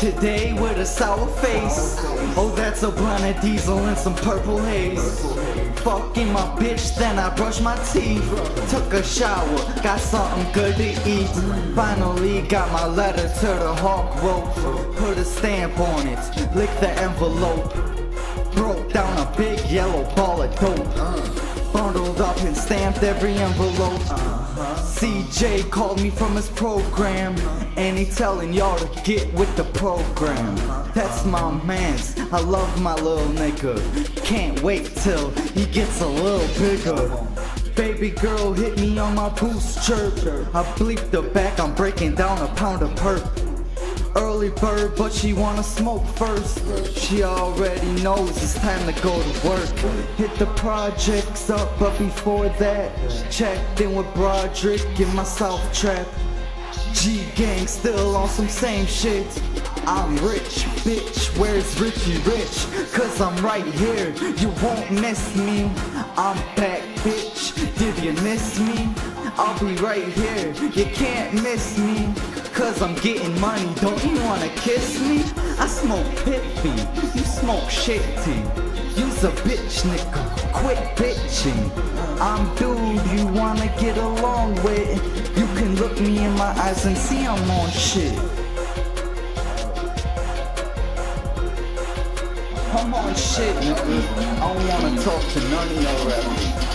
today with a sour face. Oh, that's a blunt of diesel and some purple haze. Fucking my bitch, then I brush my teeth. Took a shower, got something good to eat. Finally got my letter to the Hawk rope. Put a stamp on it, lick the envelope. Broke down a big yellow ball of dope. Bundled up and stamped every envelope. CJ called me from his program, and he telling y'all to get with the program. That's my mans, I love my little nigga. Can't wait till he gets a little bigger. Baby girl hit me on my boost chirp. I bleeped the back, I'm breaking down a pound of perp. Early bird, but she wanna smoke first. She already knows it's time to go to work. Hit the projects up, but before that, checked in with Broderick in my South Trap. G-Gang still on some same shit. I'm rich, bitch, where's Richie Rich? Cause I'm right here, you won't miss me. I'm back, bitch, did you miss me? I'll be right here, you can't miss me. Cause I'm getting money, don't you wanna kiss me? I smoke piffy, you smoke shitty. You's a bitch nigga, quit bitching. I'm dude you wanna get along with. You can look me in my eyes and see I'm on shit. I'm on shit, nigga. I don't wanna talk to none of y'all rappers.